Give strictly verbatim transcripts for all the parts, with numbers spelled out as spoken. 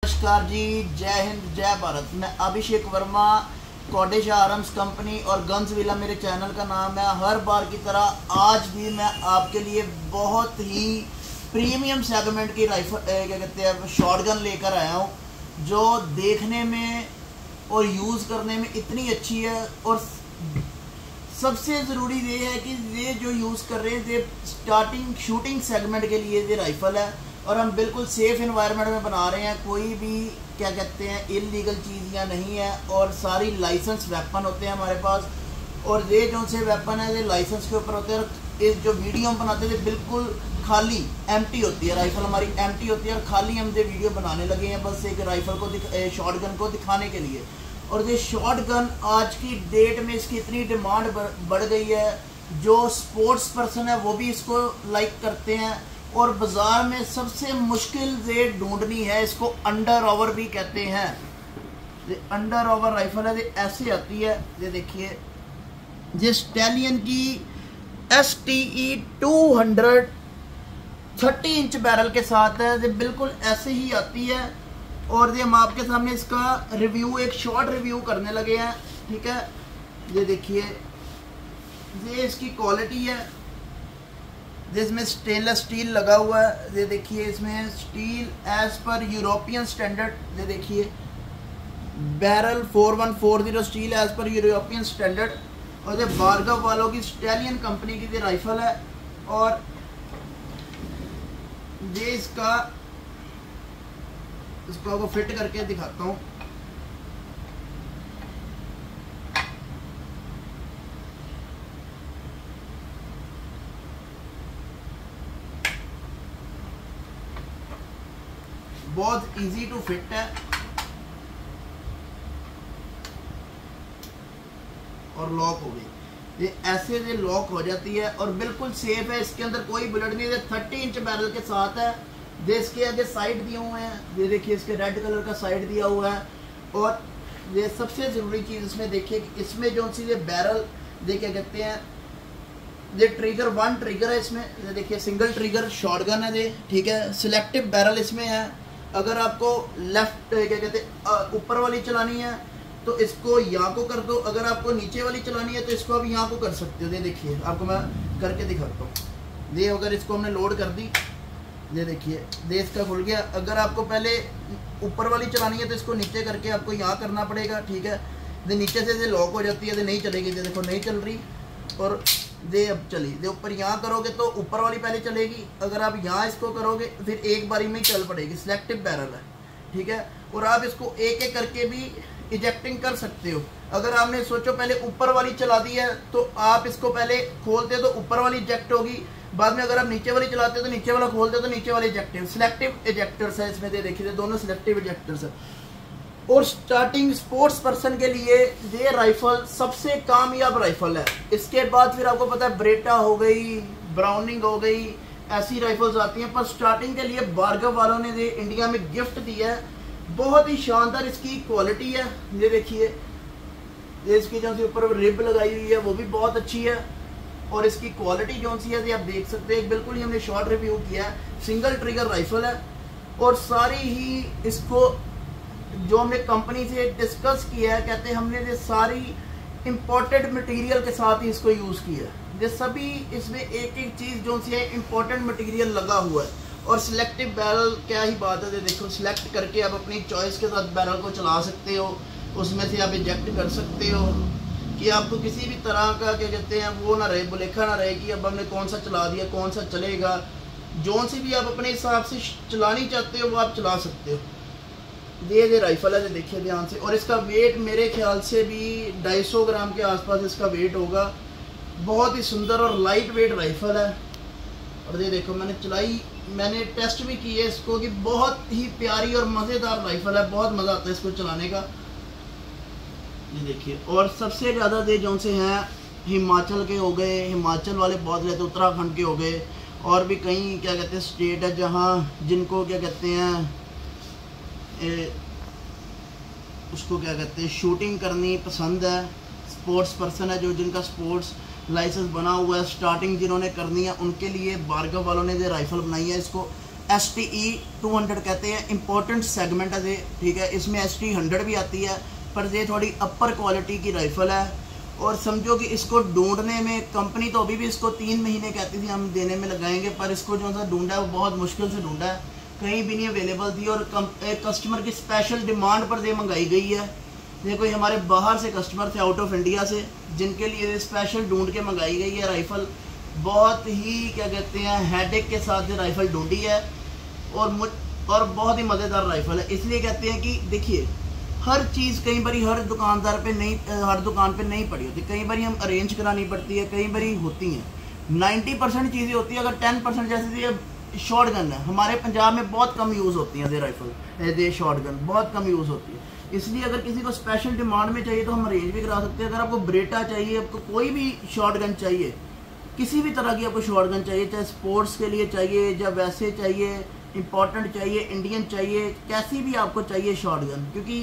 नमस्कार जी, जय हिंद जय भारत। मैं अभिषेक वर्मा, कॉडेज आर्म्स कंपनी और गन्स विला मेरे चैनल का नाम है। हर बार की तरह आज भी मैं आपके लिए बहुत ही प्रीमियम सेगमेंट की राइफल क्या कहते हैं शॉटगन लेकर आया हूँ, जो देखने में और यूज़ करने में इतनी अच्छी है। और सबसे ज़रूरी ये है कि ये जो यूज़ कर रहे हैं ये स्टार्टिंग शूटिंग सेगमेंट के लिए ये राइफ़ल है और हम बिल्कुल सेफ़ इन्वायरमेंट में बना रहे हैं। कोई भी क्या कहते हैं इलीगल चीज़ या नहीं है और सारी लाइसेंस वेपन होते हैं हमारे पास। और ये जो से वेपन है ये लाइसेंस के ऊपर होते हैं। और इस जो वीडियो हम बनाते थे बिल्कुल खाली एम्प्टी होती है, राइफ़ल हमारी एम्प्टी होती है और खाली हम ये वीडियो बनाने लगे हैं बस एक राइफ़ल को शॉटगन को दिखाने के लिए। और ये शॉटगन आज की डेट में इसकी इतनी डिमांड बढ़ गई है, जो स्पोर्ट्स पर्सन है वो भी इसको लाइक करते हैं। और बाज़ार में सबसे मुश्किल से ढूंढनी है, इसको अंडर ओवर भी कहते हैं। ये अंडर ओवर राइफल है, ये ऐसे आती है। ये देखिए, ये स्टैलियन की S T E two hundred thirty inch barrel के साथ है। ये बिल्कुल ऐसे ही आती है और ये हम आपके सामने इसका रिव्यू एक शॉर्ट रिव्यू करने लगे हैं, ठीक है। ये देखिए, ये इसकी क्वालिटी है, जिसमें स्टेनलेस स्टील लगा हुआ है। ये देखिए, इसमें स्टील एज पर यूरोपियन स्टैंडर्ड। ये देखिए, barrel four one four zero steel edge पर यूरोपियन स्टैंडर्ड। और ये बारगव वालों की स्टैलियन कंपनी की ये राइफल है। और ये इसका इसको आपको फिट करके दिखाता हूँ। बहुत इजी टू फिट है और लॉक हो गई। ये ऐसे ये लॉक हो जाती है और बिल्कुल सेफ है। इसके अंदर कोई बुलेट नहीं है। थर्टी इंच बैरल के साथ है। ये इसके आगे साइड दिए हुए हैं। ये देखिए, इसके रेड कलर का साइड दिया हुआ है। और ये सबसे ज़रूरी चीज़ इसमें देखिए कि इसमें जो सी ये बैरल ये क्या कहते हैं, ये ट्रिगर वन ट्रिगर है इसमें। ये देखिए, सिंगल ट्रिगर शॉटगन है ये, ठीक है। सिलेक्टिव बैरल इसमें है। अगर आपको लेफ्ट क्या कहते हैं ऊपर वाली चलानी है तो इसको यहाँ को कर दो, अगर आपको नीचे वाली चलानी है तो इसको आप यहाँ को कर सकते हो। ये देखिए, आपको मैं करके दिखाता हूँ। ये अगर इसको हमने लोड कर दी, ये देखिए, ये इसका खुल गया। अगर आपको पहले ऊपर वाली चलानी है तो इसको नीचे करके आपको यहाँ करना पड़ेगा, ठीक है। ये नीचे से ये लॉक हो जाती है, ये नहीं चलेगी। ये देखो, नहीं चल रही। और ये अब चली, ये ऊपर यहाँ करोगे तो ऊपर वाली पहले चलेगी। अगर आप यहाँ इसको करोगे फिर एक बारी में ही चल पड़ेगी। सिलेक्टिव बैरल है, ठीक है। और आप इसको एक एक करके भी इजेक्टिंग कर सकते हो। अगर आपने सोचो पहले ऊपर वाली चला दी है तो आप इसको पहले खोलते तो ऊपर वाली इजेक्ट होगी, बाद में अगर आप नीचे वाली चलाते तो नीचे वाला खोलते तो नीचे वाली इजेक्टिव। सिलेक्टिव इजेक्टर्स है इसमें, देखिए दोनों सिलेक्टिव इजेक्टर्स है। और स्टार्टिंग स्पोर्ट्स पर्सन के लिए ये राइफल सबसे कामयाब राइफल है। इसके बाद फिर आपको पता है ब्रेटा हो गई, ब्राउनिंग हो गई, ऐसी राइफल्स आती हैं। पर स्टार्टिंग के लिए बारगव वालों ने ये इंडिया में गिफ्ट दिया है। बहुत ही शानदार इसकी क्वालिटी है। ये देखिए, ये इसकी जो सी ऊपर रिब लगाई हुई है वो भी बहुत अच्छी है। और इसकी क्वालिटी जो सी है ये आप देख सकते हैं, बिल्कुल ही हमने शॉर्ट रिव्यू किया है। सिंगल ट्रिगर राइफल है और सारी ही इसको जो हमने कंपनी से डिस्कस किया है, कहते हैं हमने ये सारी इम्पोर्टेड मटेरियल के साथ ही इसको यूज़ किया है। ये सभी इसमें एक एक चीज़ जो सी है इम्पोर्टेंट मटेरियल लगा हुआ है। और सिलेक्टिव बैरल क्या ही बात है। देखो, सिलेक्ट करके आप अपनी चॉइस के साथ बैरल को चला सकते हो, उसमें से आप इजेक्ट कर सकते हो कि आपको किसी भी तरह का क्या कहते हैं वो ना रहे, बुलेखा ना रहे कि अब हमने कौन सा चला दिया, कौन सा चलेगा। जोन सी भी आप अपने हिसाब से चलानी चाहते हो वो आप चला सकते हो। ये ये राइफल है, ये देखिए ध्यान से। और इसका वेट मेरे ख्याल से भी ढाई सौ ग्राम के आसपास इसका वेट होगा। बहुत ही सुंदर और लाइट वेट राइफल है। और ये देखो, मैंने चलाई, मैंने टेस्ट भी की है इसको कि बहुत ही प्यारी और मज़ेदार राइफल है। बहुत मज़ा आता है इसको चलाने का। ये देखिए, और सबसे ज़्यादा ये जो से हैं हिमाचल के हो गए, हिमाचल वाले बहुत रहते, उत्तराखंड के हो गए, और भी कई क्या कहते हैं स्टेट है जहाँ जिनको क्या कहते हैं ए, उसको क्या कहते हैं शूटिंग करनी पसंद है। स्पोर्ट्स पर्सन है जो जिनका स्पोर्ट्स लाइसेंस बना हुआ है, स्टार्टिंग जिन्होंने करनी है उनके लिए बारगव वालों ने ये राइफ़ल बनाई है। इसको S T E two hundred कहते हैं, इंपॉर्टेंट सेगमेंट है ये, ठीक है। इसमें एस टी हंड्रेड भी आती है, पर ये थोड़ी अपर क्वालिटी की राइफ़ल है। और समझो कि इसको ढूंढने में कंपनी तो अभी भी इसको तीन महीने कहती थी हम देने में लगाएंगे, पर इसको जो सा ढूंढा है वो बहुत मुश्किल से ढूंढा है, कहीं भी नहीं अवेलेबल थी। और कस्टमर की स्पेशल डिमांड पर ये मंगाई गई है। ये कोई हमारे बाहर से कस्टमर थे, आउट ऑफ इंडिया से, जिनके लिए स्पेशल ढूंढ के मंगाई गई है राइफ़ल। बहुत ही क्या कहते हैं हेडेक के साथ ये राइफ़ल ढूंढी है, और मुझ और बहुत ही मज़ेदार राइफ़ल है। इसलिए कहते हैं कि देखिए हर चीज़ कई बारी हर दुकानदार पे नहीं, हर दुकान पे नहीं पड़ी होती, कई बारी हम अरेंज करानी पड़ती है, कई बारी होती हैं। नाइन्टी परसेंट चीज़ें होती है, अगर टेन परसेंट जैसे ये शॉर्ट गन है, हमारे पंजाब में बहुत कम यूज़ होती हैं ये राइफ़ल, ये शॉर्ट गन बहुत कम यूज़ होती है। इसलिए अगर किसी को स्पेशल डिमांड में चाहिए तो हम अरेंज भी करा सकते हैं। अगर आपको ब्रेटा चाहिए, आपको कोई भी शॉर्ट गन चाहिए, किसी भी तरह की आपको शॉर्ट गन चाहिए, चाहे स्पोर्ट्स के लिए चाहिए या वैसे चाहिए, इंपॉर्टेंट चाहिए, इंडियन चाहिए, कैसी भी आपको चाहिए शॉर्ट गन, क्योंकि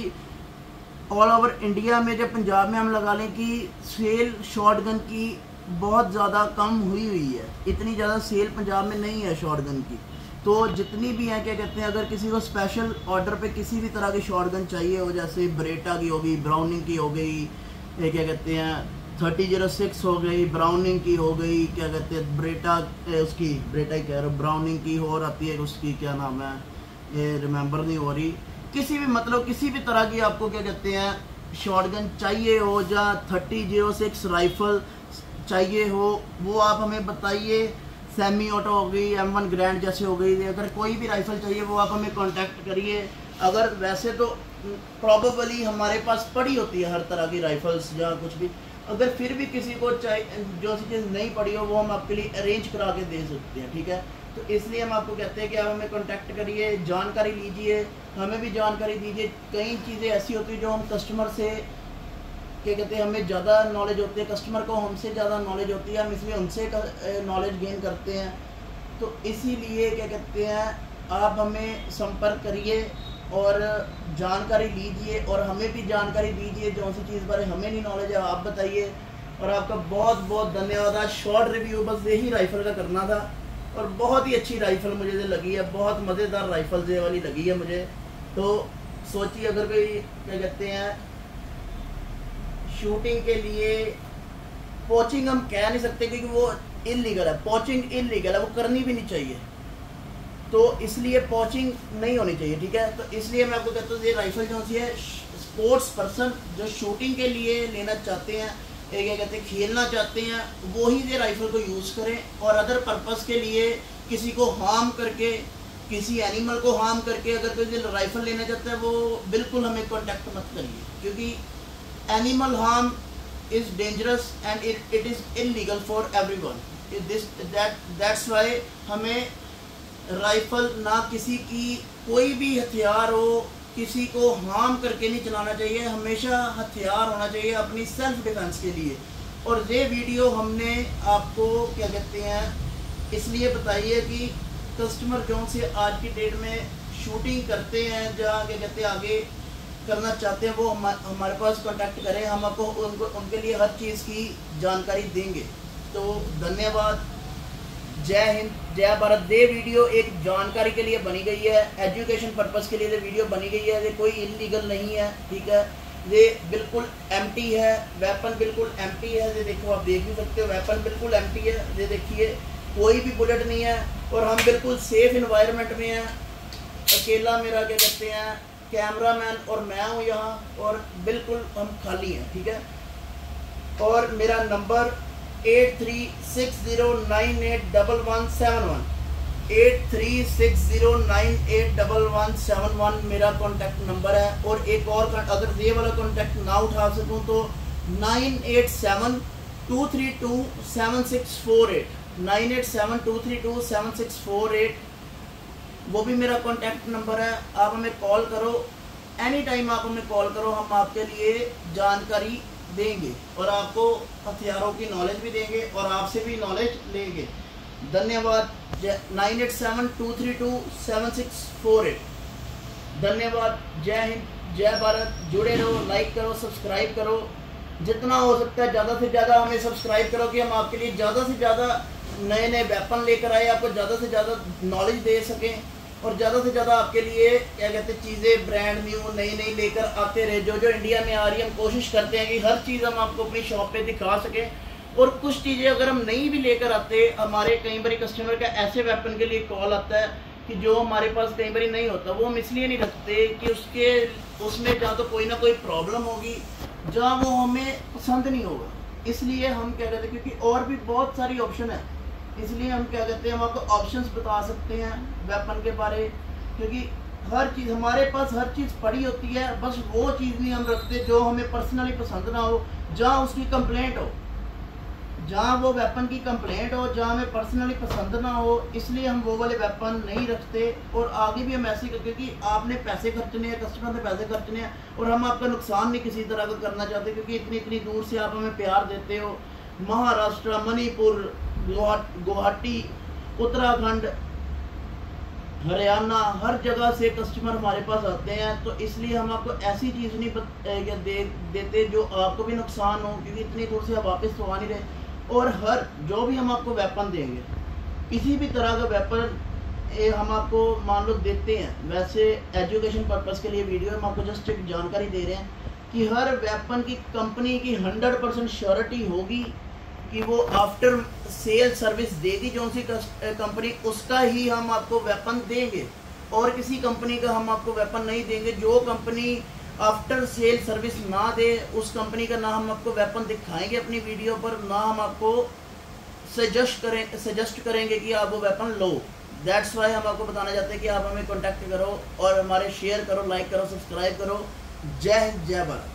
ऑल ओवर इंडिया में जब पंजाब में हम लगा लें कि सेल शॉर्ट गन की बहुत ज़्यादा कम हुई हुई है, इतनी ज़्यादा सेल पंजाब में नहीं है शॉर्ट गन की। तो जितनी भी हैं क्या कहते हैं, अगर किसी को स्पेशल ऑर्डर पे किसी भी तरह की शॉर्ट गन चाहिए हो, जैसे ब्रेटा की हो गई, ब्राउनिंग की हो गई, ये क्या कहते हैं थर्टी जीरो सिक्स हो गई, ब्राउनिंग की हो गई, क्या कहते हैं ब्रेटा उसकी ब्रेटा ही कह रहा हूँ, ब्राउनिंग की और आती है उसकी क्या नाम है, ये रिमेंबर नहीं हो रही, किसी भी मतलब किसी भी तरह की आपको क्या कहते हैं शॉर्ट गन चाहिए हो, या थर्टी जीरो सिक्स राइफ़ल चाहिए हो, वो आप हमें बताइए। सेमी ऑटो हो गई, एम वन ग्रैंड जैसे हो गई, अगर कोई भी राइफ़ल चाहिए वो आप हमें कांटेक्ट करिए। अगर वैसे तो प्रॉबेबली हमारे पास पड़ी होती है हर तरह की राइफ़ल्स या कुछ भी, अगर फिर भी किसी को चाहिए जो सी चीज़ नहीं पड़ी हो वो हम आपके लिए अरेंज करा के दे सकते हैं, ठीक है। तो इसलिए हम आपको कहते हैं कि आप हमें कांटेक्ट करिए, जानकारी लीजिए, हमें भी जानकारी दीजिए। कई चीज़ें ऐसी होती हैं जो हम कस्टमर से क्या कहते हैं हमें ज़्यादा नॉलेज होती है, कस्टमर को हमसे ज़्यादा नॉलेज होती है, हम इसलिए उनसे नॉलेज गेन करते हैं। तो इसीलिए क्या कहते हैं आप हमें संपर्क करिए और जानकारी लीजिए, और हमें भी जानकारी दीजिए, जो सी चीज़ बारे हमें नहीं नॉलेज है आप बताइए। और आपका बहुत बहुत धन्यवाद। आज शॉर्ट रिव्यू बस यही राइफ़ल का करना था, और बहुत ही अच्छी राइफ़ल मुझे ये लगी है, बहुत मज़ेदार राइफ़ल ये वाली लगी है मुझे। तो सोचिए अगर कोई क्या कहते हैं शूटिंग के लिए, पोचिंग हम कह नहीं सकते क्योंकि वो इलीगल है, पोचिंग इलीगल है, वो करनी भी नहीं चाहिए, तो इसलिए पोचिंग नहीं होनी चाहिए, ठीक है। तो इसलिए मैं आपको कहता हूँ ये राइफ़ल जो सी है स्पोर्ट्स पर्सन जो शूटिंग के लिए लेना चाहते हैं, क्या कहते हैं खेलना चाहते हैं, वो ही ये राइफ़ल को यूज़ करें। और अदर पर्पस के लिए किसी को हार्म करके, किसी एनिमल को हार्म करके अगर कोई राइफ़ल लेना चाहता है वो बिल्कुल हमें कॉन्टेक्ट मत करिए, क्योंकि animal harm is dangerous and it it is illegal for everyone. This that that's why हमें राइफ़ल ना किसी की कोई भी हथियार हो, किसी को हार्म करके नहीं चलाना चाहिए, हमेशा हथियार होना चाहिए अपनी सेल्फ डिफेंस के लिए। और ये वीडियो हमने आपको क्या कहते हैं इसलिए बताई है कि कस्टमर जो से आज की डेट में शूटिंग करते हैं, जहाँ क्या कहते हैं आगे करना चाहते हैं, वो हम, हमारे पास कांटेक्ट करें, हम आपको उनको उनके लिए हर चीज़ की जानकारी देंगे। तो धन्यवाद, जय हिंद, जय भारत। ये वीडियो एक जानकारी के लिए बनी गई है, एजुकेशन पर्पस के लिए ये वीडियो बनी गई है, ये कोई इलीगल नहीं है, ठीक है। ये बिल्कुल एम्प्टी है, वेपन बिल्कुल एम्प्टी है, ये देखो आप देख भी सकते हो, वेपन बिल्कुल एम्प्टी है, ये देखिए कोई भी बुलेट नहीं है, और हम बिल्कुल सेफ इन्वायरमेंट में हैं। अकेला मेरा क्या कहते हैं कैमरामैन और मैं हूँ यहाँ, और बिल्कुल हम खाली हैं, ठीक है। और मेरा number eight three six zero nine eight double one seven one eight three six zero nine eight double one seven one मेरा कॉन्टैक्ट नंबर है। और एक और अगर ये वाला कॉन्टैक्ट ना उठा सकूँ तो nine eight seven two three two seven six four eight nine eight seven two three two seven six four eight वो भी मेरा कॉन्टैक्ट नंबर है। आप हमें कॉल करो, एनी टाइम आप हमें कॉल करो, हम आपके लिए जानकारी देंगे और आपको हथियारों की नॉलेज भी देंगे और आपसे भी नॉलेज लेंगे। धन्यवाद। Nine eight seven two three two seven six four eight धन्यवाद। जय हिंद, जय भारत। जुड़े रहो, लाइक करो, सब्सक्राइब करो, जितना हो सकता है ज़्यादा से ज़्यादा हमें सब्सक्राइब करो कि हम आपके लिए ज़्यादा से ज़्यादा नए नए वेपन लेकर आए, आपको ज़्यादा से ज़्यादा नॉलेज दे सकें। और ज़्यादा से ज़्यादा आपके लिए क्या कहते हैं चीज़ें ब्रांड न्यू नई नई लेकर आते रहे। जो जो इंडिया में आ रही है हम कोशिश करते हैं कि हर चीज़ हम आपको अपनी शॉप पे दिखा सकें। और कुछ चीज़ें अगर हम नहीं भी लेकर आते, हमारे कई बार कस्टमर का ऐसे वेपन के लिए कॉल आता है कि जो हमारे पास कई बार नहीं होता, वो हम इसलिए नहीं रखते कि उसके उसमें जहाँ तो कोई ना कोई प्रॉब्लम होगी, जहाँ वो हमें पसंद नहीं होगा। इसलिए हम क्या कहते हैं, क्योंकि और भी बहुत सारी ऑप्शन है, इसलिए हम क्या कहते हैं हम आपको ऑप्शंस बता सकते हैं वेपन के बारे, क्योंकि हर चीज़ हमारे पास हर चीज़ पड़ी होती है। बस वो चीज़ नहीं हम रखते जो हमें पर्सनली पसंद ना हो, जहाँ उसकी कंप्लेंट हो, जहाँ वो वेपन की कंप्लेंट हो, जहाँ हमें पर्सनली पसंद ना हो, इसलिए हम वो वाले वेपन नहीं रखते। और आगे भी हम ऐसे करते कि आपने पैसे खर्चने हैं, कस्टमर ने पैसे खर्चने हैं, और हम आपका नुकसान नहीं किसी तरह का करना चाहते, क्योंकि इतनी इतनी दूर से आप हमें प्यार देते हो। महाराष्ट्र, मणिपुर, गुवाहाटी, उत्तराखंड, हरियाणा, हर जगह से कस्टमर हमारे पास आते हैं। तो इसलिए हम आपको ऐसी चीज़ नहीं दे, देते जो आपको भी नुकसान हो, क्योंकि इतनी दूर से आप वापस तो आ नहीं रहे। और हर जो भी हम आपको वेपन देंगे, किसी भी तरह का वेपन हम आपको मान लो देते हैं, वैसे एजुकेशन पर्पस के लिए वीडियो हम आपको जस्ट एक जानकारी दे रहे हैं कि हर वेपन की कंपनी की हंड्रेड परसेंट श्योरिटी होगी कि वो आफ्टर सेल सर्विस देगी जो सी कंपनी, उसका ही हम आपको वेपन देंगे। और किसी कंपनी का हम आपको वेपन नहीं देंगे। जो कंपनी आफ्टर सेल सर्विस ना दे, उस कंपनी का ना हम आपको वेपन दिखाएंगे अपनी वीडियो पर, ना हम आपको सजेस्ट करें सजेस्ट करेंगे कि आप वो वेपन लो। दैट्स वाई हम आपको बताना चाहते हैं कि आप हमें कॉन्टैक्ट करो और हमारे शेयर करो, लाइक करो, सब्सक्राइब करो। जय हिंद, जय भारत।